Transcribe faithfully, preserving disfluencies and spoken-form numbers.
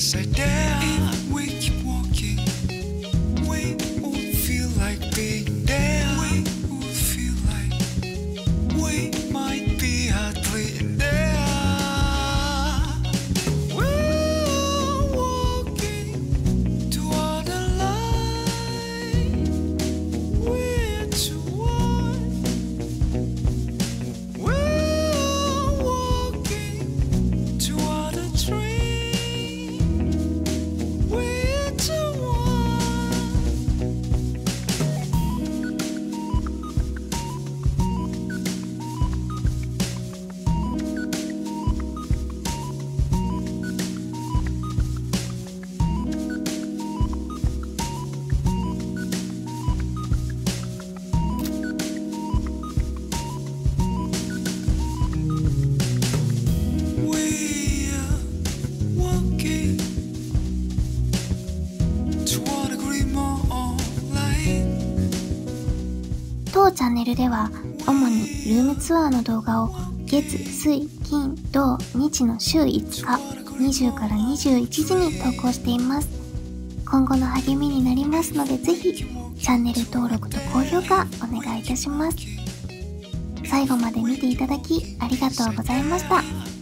upside down. If we keep walking, we would feel like being there. We would feel like we might be hardly in there. We're walking toward the light. We're toward. We're walking toward a dream. We're toward. We are walking toward a glimmer of light. 当チャンネルでは主にルームツアーの動画を月、水、金、土、日の週いつかにじゅうからにじゅういちじに投稿しています。今後の励みになりますので、ぜひチャンネル登録と高評価お願いいたします。最後まで見ていただきありがとうございました。